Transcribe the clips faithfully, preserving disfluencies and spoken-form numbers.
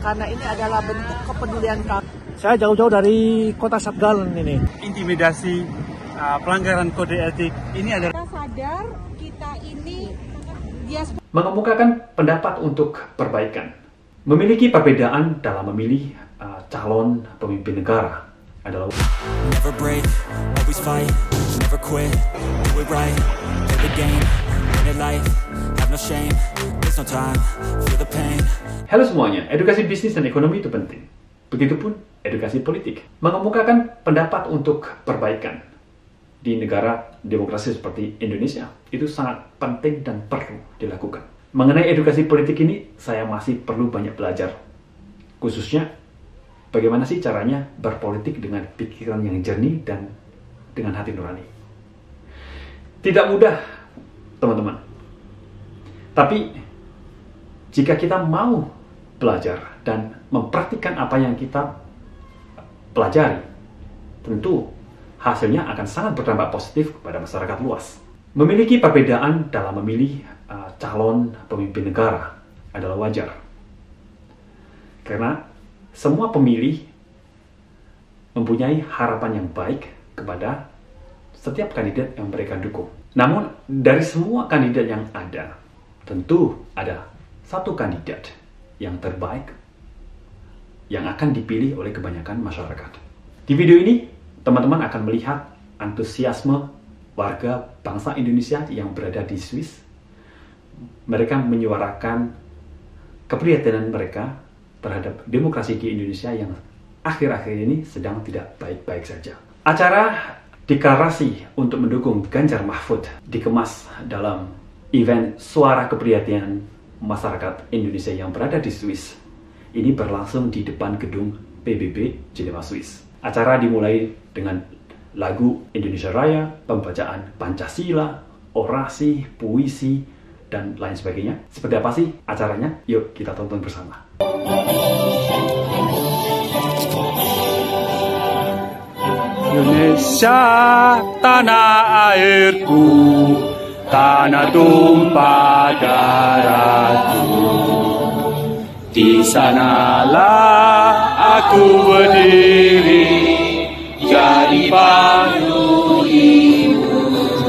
karena ini adalah bentuk kepedulian kami. Saya jauh-jauh dari kota Sabgalan ini. Intimidasi, uh, pelanggaran kode etik, ini adalah... Kita sadar kita ini diaspora. Mengemukakan pendapat untuk perbaikan. Memiliki perbedaan dalam memilih uh, calon pemimpin negara adalah... Never break, always fight, never quit, do it right, play the game, win it life, have no shame, there's no time, feel the pain. Halo semuanya, edukasi bisnis dan ekonomi itu penting. Begitupun edukasi politik. Mengemukakan pendapat untuk perbaikan di negara demokrasi seperti Indonesia itu sangat penting dan perlu dilakukan. Mengenai edukasi politik ini, saya masih perlu banyak belajar. Khususnya, bagaimana sih caranya berpolitik dengan pikiran yang jernih dan dengan hati nurani. Tidak mudah, teman-teman. Tapi, jika kita mau belajar dan mempraktikkan apa yang kita pelajari, tentu hasilnya akan sangat berdampak positif kepada masyarakat luas. Memiliki perbedaan dalam memilih uh, calon pemimpin negara adalah wajar. Karena semua pemilih mempunyai harapan yang baik kepada setiap kandidat yang mereka dukung. Namun, dari semua kandidat yang ada, tentu ada satu kandidat yang terbaik yang akan dipilih oleh kebanyakan masyarakat. Di video ini, teman-teman akan melihat antusiasme warga bangsa Indonesia yang berada di Swiss. Mereka menyuarakan keprihatinan mereka terhadap demokrasi di Indonesia yang akhir-akhir ini sedang tidak baik-baik saja. Acara deklarasi untuk mendukung Ganjar Mahfud dikemas dalam event Suara Keprihatinan Masyarakat Indonesia yang berada di Swiss. Ini berlangsung di depan gedung P B B Jenewa, Swiss. Acara dimulai dengan lagu Indonesia Raya, pembacaan Pancasila, orasi, puisi, dan lain sebagainya. Seperti apa sih acaranya? Yuk kita tonton bersama. Indonesia, tanah airku, tanah tumpah darahku. Di sanalah aku berdiri, jadi padu ibu.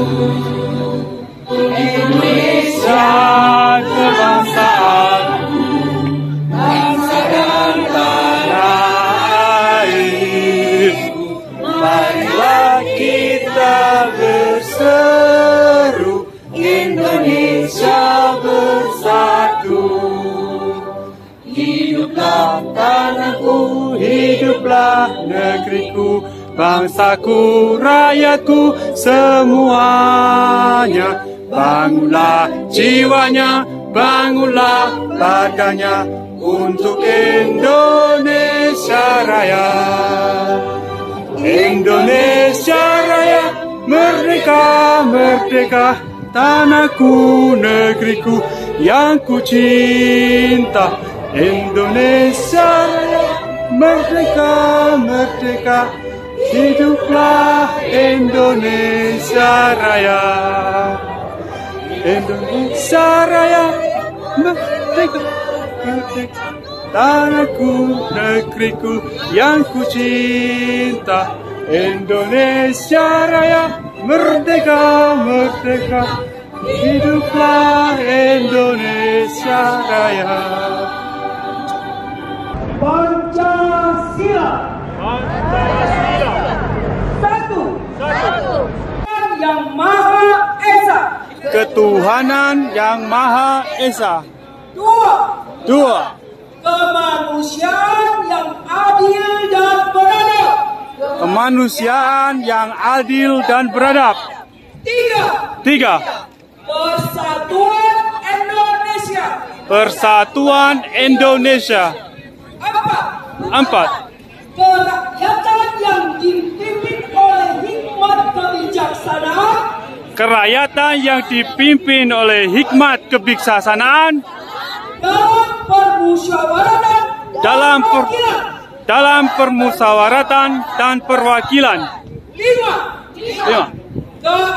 Indonesia kebangsaanku, bangsa dan tanah airku. Marilah kita berseru, Indonesia bersatu. Hiduplah tanahku, hiduplah negeriku, bangsaku, rakyatku, semuanya. Bangunlah jiwanya, bangunlah badannya untuk Indonesia Raya. Indonesia Raya, merdeka, merdeka, tanahku, negeriku yang ku cinta. Indonesia Raya, merdeka, merdeka, hiduplah Indonesia Raya. Indonesia Raya, merdeka, merdeka, tanahku, negeriku yang ku cinta. Indonesia Raya, merdeka, merdeka, hiduplah Indonesia Raya. Pancasila. Pancasila. Satu. Satu. Yang Maha Esa. Ketuhanan yang Maha Esa. Dua. Dua. Kemanusiaan yang adil dan beradab. Kemanusiaan yang adil dan beradab. Tiga. Tiga. Persatuan Indonesia. Persatuan Indonesia. Empat. Empat. Kerakyatan yang dipimpin oleh hikmat kebijaksanaan. Kerakyatan yang dipimpin oleh hikmat kebijaksanaan. Dalam permusyawaratan. Dalam per, dalam permusyawaratan dan perwakilan. Lima. Lima.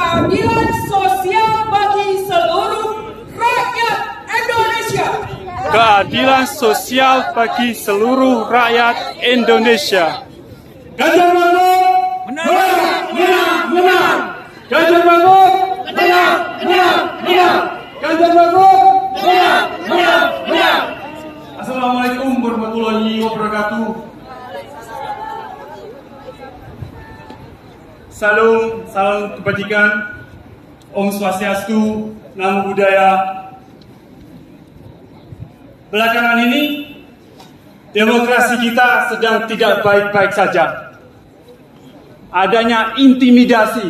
Keadilan sosial bagi seluruh rakyat Indonesia. keadilan sosial bagi seluruh rakyat Indonesia. Ganjar Mahfud menang, menang, menang. Ganjar Mahfud menang, menang, menang. Ganjar Mahfud menang, menang, menang. Assalamualaikum warahmatullahi wabarakatuh. Salam, salam kebajikan. Om Swastiastu, Namo Buddhaya. Belakangan ini, demokrasi kita sedang tidak baik-baik saja. Adanya intimidasi,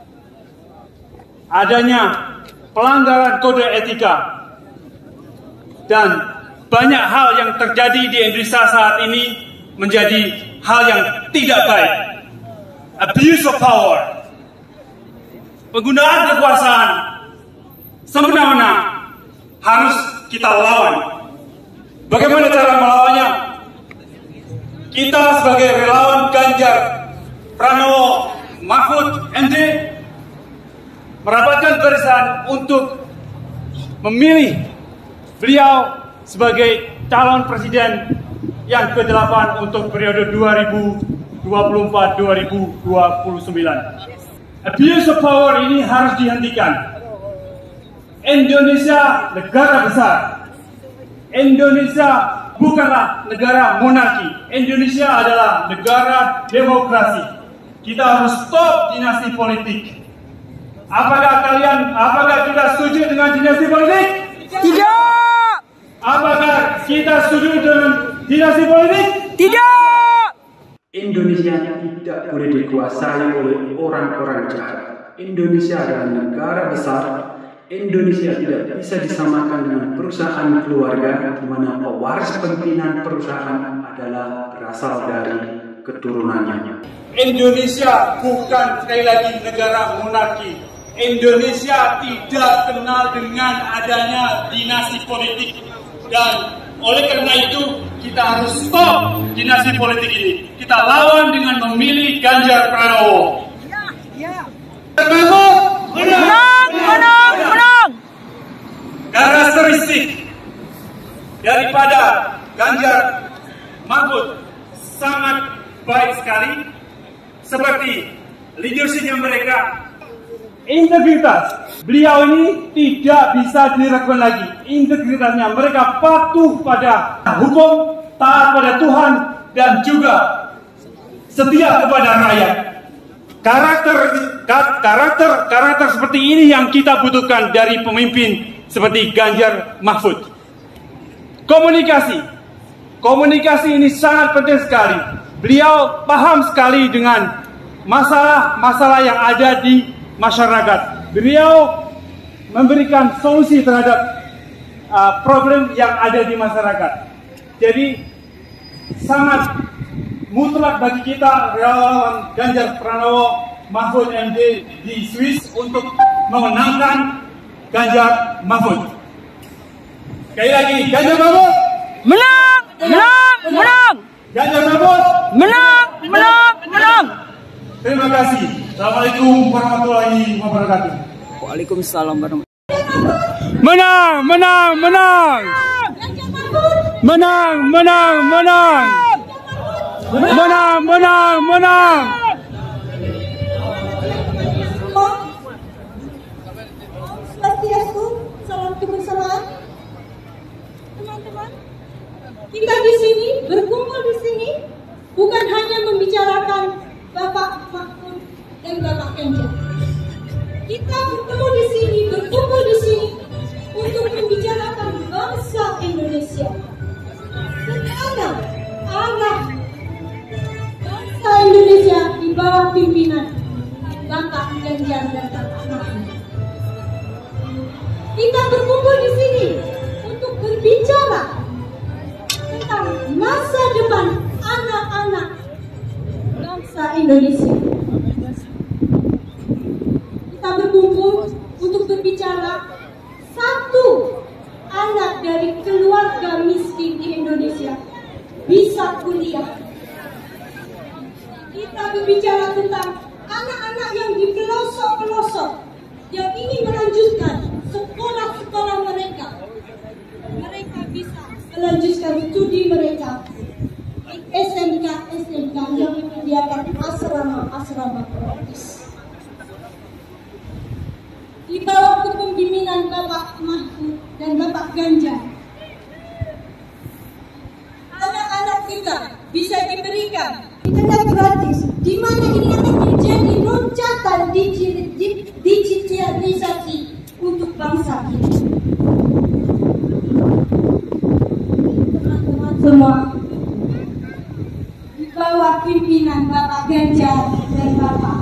adanya pelanggaran kode etika, dan banyak hal yang terjadi di Indonesia saat ini menjadi hal yang tidak baik. Abuse of power, penggunaan kekuasaan semena-mena harus kita lawan. Bagaimana cara melawannya? Kita sebagai relawan Ganjar Pranowo Mahfud M D merapatkan barisan untuk memilih beliau sebagai calon presiden yang kedelapan untuk periode dua ribu dua puluh empat sampai dua ribu dua puluh sembilan. Abuse of power ini harus dihentikan. Indonesia negara besar. Indonesia bukanlah negara monarki. Indonesia adalah negara demokrasi. Kita harus stop dinasti politik. Apakah kalian, apakah kita setuju dengan dinasti politik? Tidak. Apakah kita setuju dengan dinasti politik? Tidak. Indonesia tidak boleh dikuasai oleh orang-orang jahat. Indonesia adalah negara besar. Indonesia tidak bisa disamakan dengan perusahaan keluarga, di mana pewaris pimpinan perusahaan adalah berasal dari keturunannya. Indonesia bukan sekali lagi negara monarki. Indonesia tidak kenal dengan adanya dinasti politik. Dan oleh karena itu, kita harus stop dinasti politik ini. Kita lawan dengan memilih Ganjar Pranowo. Ya. Menang, Menang, menang, menang. karakteristik daripada Ganjar Mahfud sangat baik sekali, seperti leadershipnya mereka. Integritas beliau ini tidak bisa diragukan lagi. Integritasnya, mereka patuh pada hukum, taat pada Tuhan, dan juga setia kepada rakyat. Karakter karakter karakter seperti ini yang kita butuhkan dari pemimpin seperti Ganjar Mahfud. Komunikasi, komunikasi ini sangat penting sekali. Beliau paham sekali dengan masalah-masalah yang ada di masyarakat. Beliau memberikan solusi terhadap uh, problem yang ada di masyarakat. Jadi sangat mutlak bagi kita relawan Ganjar Pranowo Mahfud M D di Swiss untuk memenangkan Ganjar Mahfud. Sekali lagi, Ganjar Mahfud Menang, menang, menang. Ganjar Mahfud Menang, menang, menang. Terima kasih. Assalamualaikum warahmatullahi wabarakatuh. Waalaikumsalam warahmatullahi. Menang, menang, menang. Menang, menang, menang. Menang, menang, menang. Swastiastu, salam kebersamaan. Teman-teman, kita di sini berkumpul di sini bukan hanya membicarakan Bapak Mahfud dan Bapak Ganjar. Kita bertemu di sini, berkumpul di sini untuk membicarakan bangsa Indonesia dan anak, anak bangsa Indonesia di bawah pimpinan Bapak Ganjar dan Bapak Mahfud. Kita berkumpul di sini untuk berbicara tentang masa depan anak-anak bangsa Indonesia. Kita berkumpul untuk berbicara satu anak dari keluarga miskin di Indonesia bisa kuliah. Kita berbicara tentang anak-anak yang di pelosok-pelosok yang ingin melanjutkan sekolah-sekolah mereka. Mereka bisa melanjutkan studi mereka di S M K S M K yang menyediakan asrama-asrama gratis. Di bawah kepemimpinan Bapak Mahfud dan Bapak Ganjar, anak-anak kita bisa diberikan internet gratis, di mana ini akan menjadi loncatan digitalisasi untuk bangsa kita. Teman-teman semua, di bawah pimpinan Bapak Ganjar dan Bapak,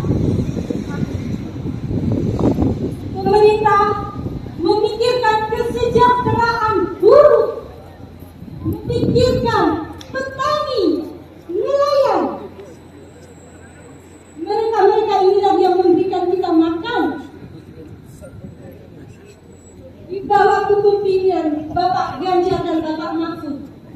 pemerintah memikirkan kesejahteraan buruh, memikirkan petani, nelayan. Mereka-mereka inilah yang memberikan kita makan. Di bawah kepemimpinan Bapak Ganjar dan Bapak Mahfud,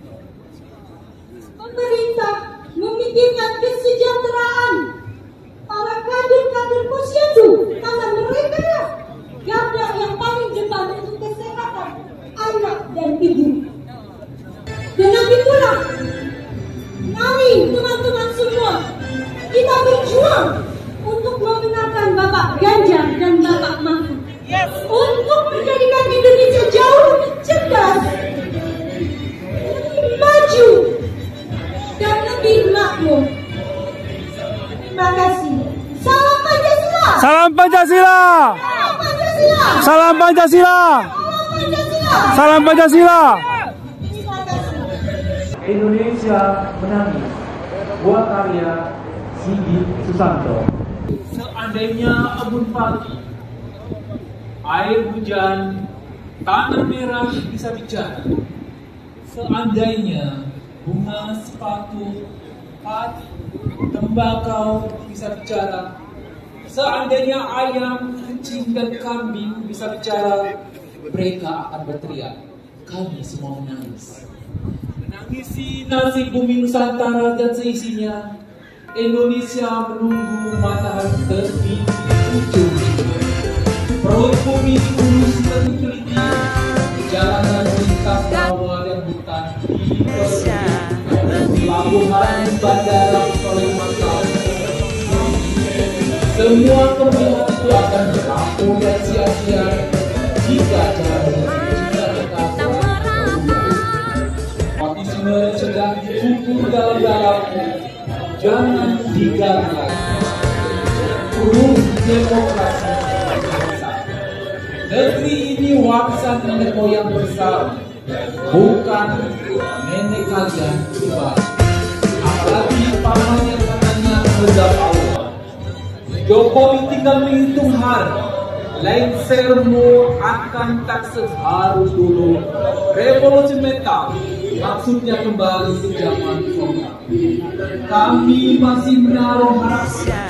pemerintah memikirkan kesejahteraan para kader-kader posyandu, karena mereka garda yang paling depan untuk kesehatan anak dan ibu. Dengan itulah, mari teman-teman semua kita berjuang untuk memenangkan Bapak Ganjar dan Bapak Mahfud, yes, untuk menjadikan Indonesia jauh lebih cerdas, lebih maju, dan lebih makmur. Terima kasih. Salam Pancasila. Salam Pancasila. Salam Pancasila. Salam Pancasila. Salam Pancasila. Salam Pancasila. Terima kasih. Indonesia menangis. Buah karya Sigit Susanto. Seandainya embun pagi, air hujan, tanah merah bisa bicara. Seandainya bunga sepatu, padi, tembakau bisa bicara. Seandainya ayam, kucing, dan kambing bisa bicara, mereka akan berteriak, kami semua menangis. Menangisi nasib bumi Nusantara dan seisinya. Indonesia menunggu matahari terbit di ujung. Perut bumi diurus dan diteliti. Jalanan lintas rawa dan hutan diperlukan. Pelabuhan bandara oleh makam. Semua kemungkinan itu akan berakhir dan sia-sia jika jalan kita tetap Patisme sedang dikubur dalam-dalam. Jangan digagal. Urus demokrasi bangsa. Negeri ini warisan nenek moyang besar, bukan nenek kalian pribadi. Apalagi paman yang katanya menghadap Allah. Jokowi tinggal menghitung hari. Lengsermu akan tak seharu dulu. Revolusi mental maksudnya kembali ke zaman kolonial. Kami masih menaruh harapan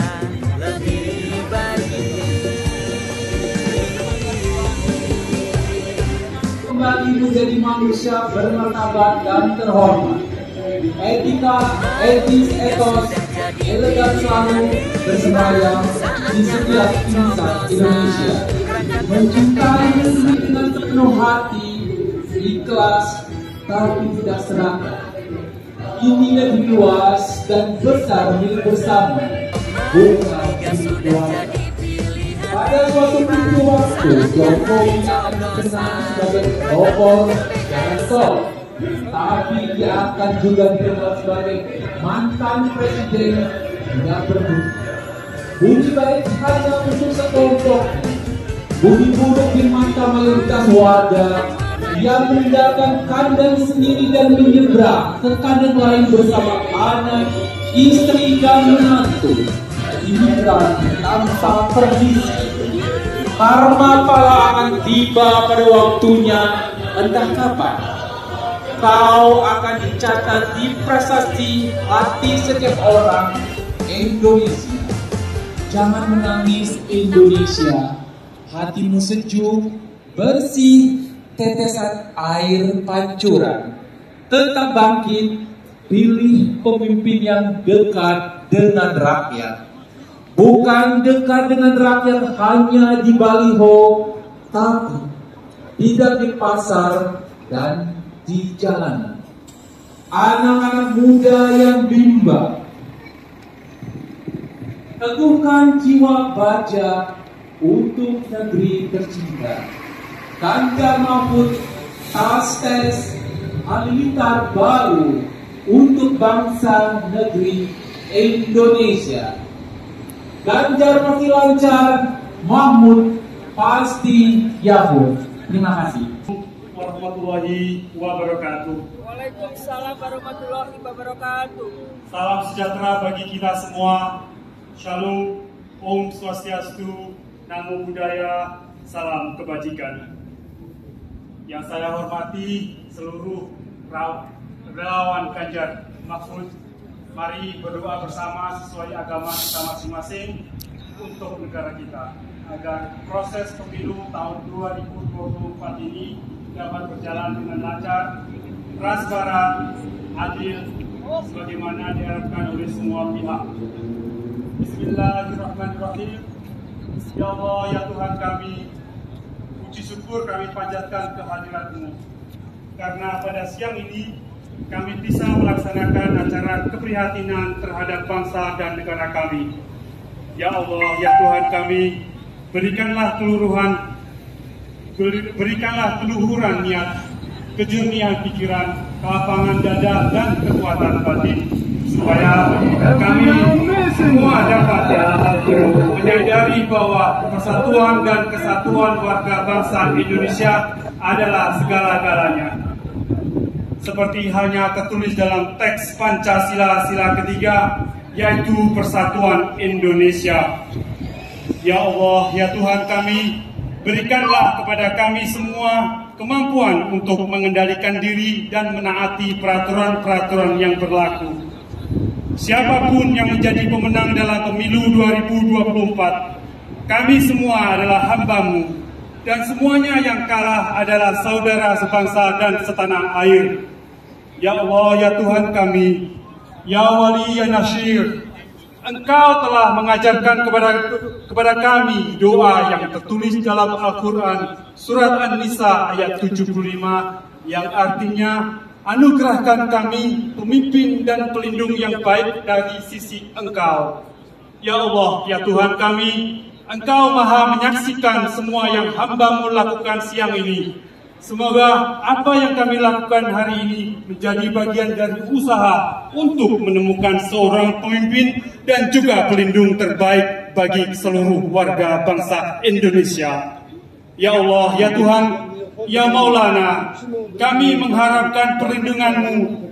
kembali menjadi manusia bermartabat dan terhormat. Etika, etis, etos, elegan selalu bersemayam di setiap insan Indonesia. Mencintai negeri dengan sepenuh hati, ikhlas, tapi tidak serakah. Ini negeri luas dan besar milik bersama, bukan milik keluarga. Pada suatu pintu waktu, Jokowi akan dikenal sebagai pelopor jalan tol, tapi dia akan juga dikenal sebagai mantan presiden tidak berbudi. Budi baik hanya untuk sekelompok, budi buruk di mata mayoritas warga. Dia meninggalkan kandang sendiri dan menyeberang ke kandang lain bersama anak, istri, dan menantu. Imigran tanpa permisi. Karma pala akan tiba pada waktunya, entah kapan. Kau akan dicatat di prestasi hati setiap orang Indonesia. Jangan menangis Indonesia. Hatimu sejuk, bersih, tetesan air pancuran. Tetap bangkit, pilih pemimpin yang dekat dengan rakyat. Bukan dekat dengan rakyat hanya di baliho, tapi tidak di pasar dan di jalan. Anak-anak muda yang bimbang, teguhkan jiwa baja untuk negeri tercinta. Ganjar Mahfud, tas-tes halilintar baru untuk bangsa negeri Indonesia. Ganjar pasti lancar, Mahmud pasti yahut. Terima kasih. Warahmatullahi wabarakatuh. Waalaikumsalam warahmatullahi wabarakatuh. Salam sejahtera bagi kita semua. Shalom, Om Swastiastu, Namo Buddhaya, salam kebajikan. Yang saya hormati seluruh relawan Ganjar Mahfud, mari berdoa bersama sesuai agama kita masing-masing untuk negara kita, agar proses pemilu tahun dua ribu dua puluh empat ini dapat berjalan dengan lancar, transparan, adil, sebagaimana diharapkan oleh semua pihak. Bismillahirrahmanirrahim. Ya Allah, ya Tuhan kami, puji syukur kami panjatkan kehadirat-Mu, karena pada siang ini kami bisa melaksanakan acara keprihatinan terhadap bangsa dan negara kami. Ya Allah, ya Tuhan kami, berikanlah keluruhan, berikanlah keluhuran niat, kejernihan pikiran, kelapangan dada, dan kekuatan batin, supaya kami semua dapat menyadari bahwa persatuan dan kesatuan warga bangsa Indonesia adalah segala-galanya. Seperti hanya tertulis dalam teks Pancasila sila ketiga, yaitu persatuan Indonesia. Ya Allah, ya Tuhan kami, berikanlah kepada kami semua kemampuan untuk mengendalikan diri dan menaati peraturan-peraturan yang berlaku. Siapapun yang menjadi pemenang dalam pemilu dua ribu dua puluh empat, kami semua adalah hamba-Mu, dan semuanya yang kalah adalah saudara sebangsa dan setanah air. Ya Allah, ya Tuhan kami, ya Wali, ya Nasir, Engkau telah mengajarkan kepada kepada kami doa yang tertulis dalam Al-Quran surat An-Nisa ayat tujuh puluh lima, yang artinya, anugerahkan kami pemimpin dan pelindung yang baik dari sisi Engkau. Ya Allah, ya Tuhan kami, Engkau maha menyaksikan semua yang hamba-Mu lakukan siang ini. Semoga apa yang kami lakukan hari ini menjadi bagian dari usaha untuk menemukan seorang pemimpin dan juga pelindung terbaik bagi seluruh warga bangsa Indonesia. Ya Allah, ya Tuhan, ya Maulana, kami mengharapkan perlindungan-Mu.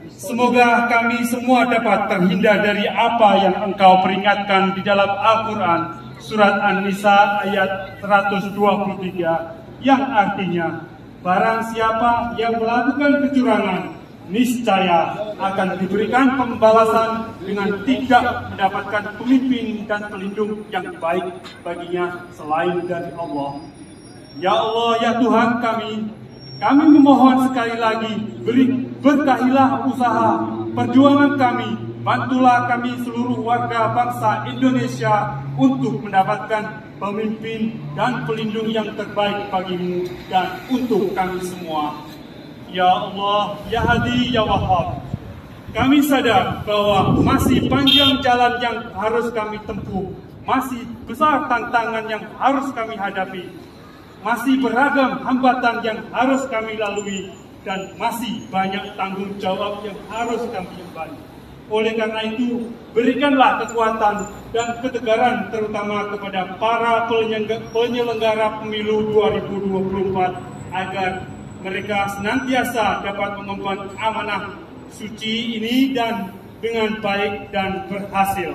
Semoga kami semua dapat terhindar dari apa yang Engkau peringatkan di dalam Al-Quran surat An-Nisa ayat seratus dua puluh tiga, yang artinya, barang siapa yang melakukan kecurangan, niscaya akan diberikan pembalasan dengan tidak mendapatkan pemimpin dan pelindung yang baik baginya selain dari Allah. Ya Allah, ya Tuhan kami, kami memohon sekali lagi, beri, berkahilah usaha perjuangan kami, bantulah kami seluruh warga bangsa Indonesia untuk mendapatkan pemimpin dan pelindung yang terbaik bagi-Mu dan untuk kami semua. Ya Allah, ya Hadi, ya Wahhab, kami sadar bahwa masih panjang jalan yang harus kami tempuh, masih besar tantangan yang harus kami hadapi, masih beragam hambatan yang harus kami lalui, dan masih banyak tanggung jawab yang harus kami emban. Oleh karena itu, berikanlah kekuatan dan ketegaran terutama kepada para penyelenggara pemilu dua ribu dua puluh empat agar mereka senantiasa dapat mengemban amanah suci ini dan dengan baik dan berhasil.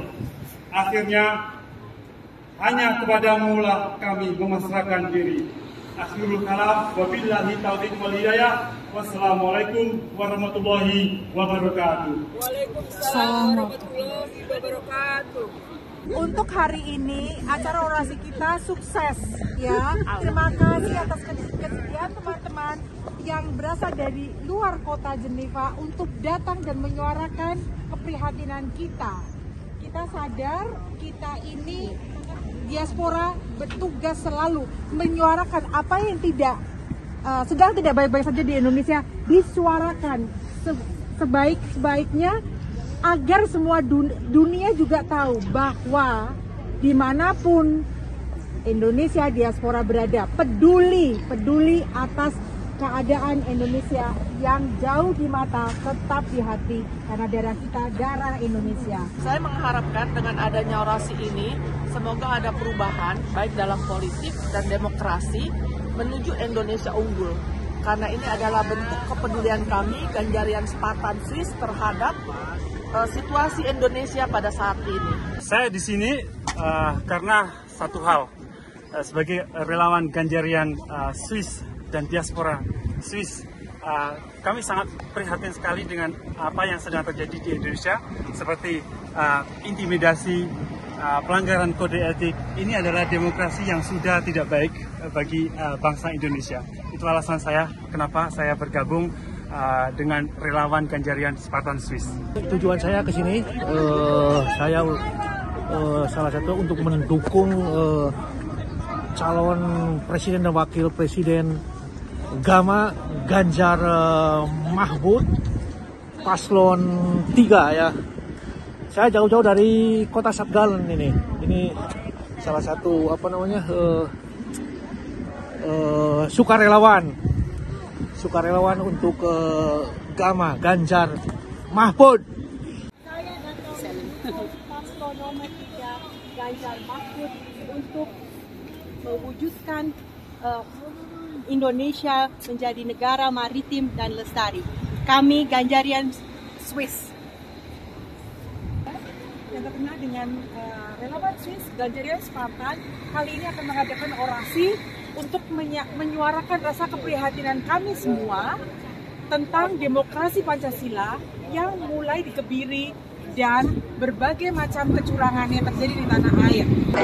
Akhirnya, hanya kepadamu lah kami memasrahkan diri. Akhirul kalam, wabillahi taufiq wal hidayah. Wassalamualaikum warahmatullahi wabarakatuh. Waalaikumsalam warahmatullahi wabarakatuh. Untuk hari ini acara orasi kita sukses ya. Terima kasih atas kesediaan teman-teman yang berasal dari luar kota Jenewa untuk datang dan menyuarakan keprihatinan kita. Kita sadar kita ini diaspora bertugas selalu menyuarakan apa yang tidak uh, sedang tidak baik-baik saja di Indonesia disuarakan se- sebaik-sebaiknya agar semua dun- dunia juga tahu bahwa dimanapun Indonesia diaspora berada, peduli, peduli atas keadaan Indonesia yang jauh di mata, tetap di hati, karena darah kita darah Indonesia. Saya mengharapkan dengan adanya orasi ini, semoga ada perubahan baik dalam politik dan demokrasi menuju Indonesia unggul. Karena ini adalah bentuk kepedulian kami, Ganjarian Spartan Swiss, terhadap uh, situasi Indonesia pada saat ini. Saya di sini uh, karena satu hal, uh, sebagai relawan Ganjarian uh, Swiss dan diaspora Swiss, uh, kami sangat prihatin sekali dengan apa yang sedang terjadi di Indonesia, seperti uh, intimidasi, uh, pelanggaran kode etik. Ini adalah demokrasi yang sudah tidak baik bagi uh, bangsa Indonesia. Itu alasan saya kenapa saya bergabung uh, dengan relawan Ganjarian Spartan Swiss. Tujuan saya ke sini, uh, saya uh, salah satu untuk mendukung uh, calon presiden dan wakil presiden Gama Ganjar uh, Mahfud paslon tiga ya. Saya jauh-jauh dari kota Satgalen ini. Ini salah satu apa namanya uh, uh, sukarelawan, sukarelawan untuk uh, Gama Ganjar Mahfud. Saya datang paslon nomor tiga Ganjar Mahfud untuk mewujudkan uh, Indonesia menjadi negara maritim dan lestari. Kami Ganjarian Swiss. Yang terkenal dengan uh, relawan Swiss, Ganjarian Spartan, kali ini akan mengadakan orasi untuk menya- menyuarakan rasa keprihatinan kami semua tentang demokrasi Pancasila yang mulai dikebiri dan berbagai macam kecurangan yang terjadi di tanah air.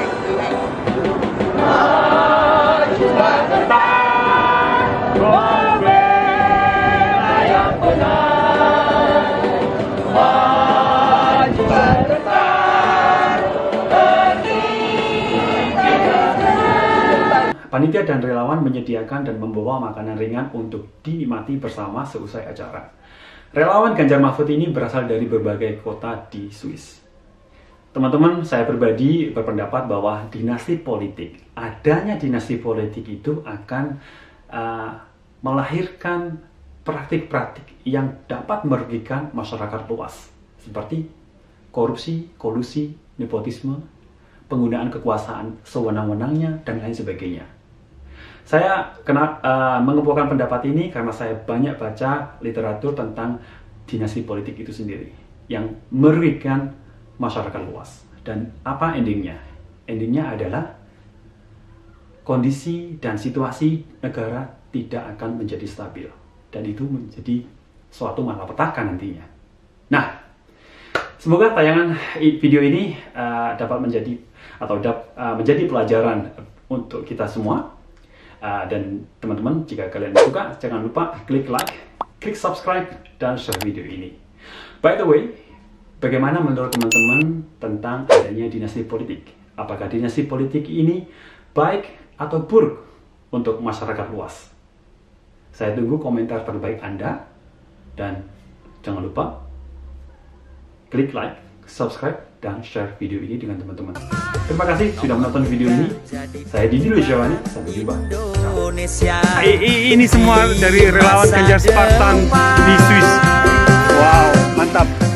Panitia dan relawan menyediakan dan membawa makanan ringan untuk dinikmati bersama seusai acara. Relawan Ganjar Mahfud ini berasal dari berbagai kota di Swiss. Teman-teman, saya pribadi berpendapat bahwa dinasti politik, adanya dinasti politik itu akan uh, melahirkan praktik-praktik yang dapat merugikan masyarakat luas, seperti korupsi, kolusi, nepotisme, penggunaan kekuasaan sewenang-wenangnya, dan lain sebagainya. Saya kena uh, mengumpulkan pendapat ini karena saya banyak baca literatur tentang dinasti politik itu sendiri yang merugikan masyarakat luas. Dan apa endingnya? Endingnya adalah kondisi dan situasi negara tidak akan menjadi stabil, dan itu menjadi suatu malapetaka nantinya. Nah, semoga tayangan video ini uh, dapat menjadi atau dap, uh, menjadi pelajaran untuk kita semua. Uh, dan teman-teman, jika kalian suka, jangan lupa klik like, klik subscribe, dan share video ini. By the way, bagaimana menurut teman-teman tentang adanya dinasti politik? Apakah dinasti politik ini baik atau buruk untuk masyarakat luas? Saya tunggu komentar terbaik Anda, dan jangan lupa klik like, subscribe, dan share video ini dengan teman-teman. Terima kasih sudah menonton video ini. Saya Didi Lujawan, sampai jumpa. Ini semua dari relawan Ganjar Spartan di Swiss. Wow, mantap.